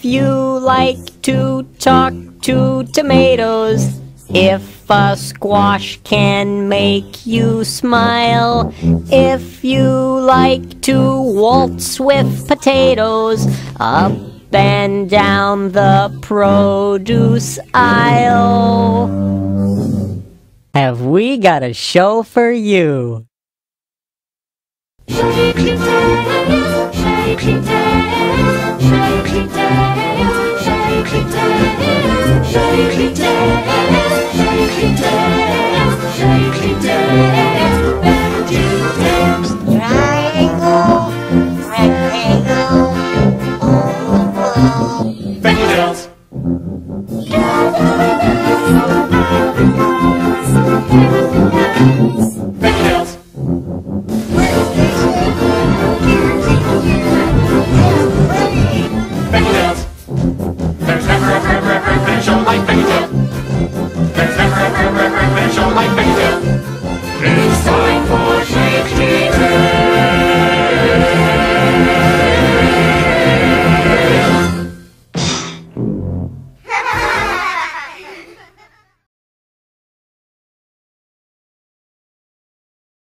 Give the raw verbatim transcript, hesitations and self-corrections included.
you like to talk to tomatoes, if a squash can make you smile, if you like to waltz with potatoes, up and down the produce aisle, have we got a show for you? Shaky Dale, Shaky Dale, Shaky Dale, Shaky Dale, Shaky Dale, Shaky Dale, Shaky Dale.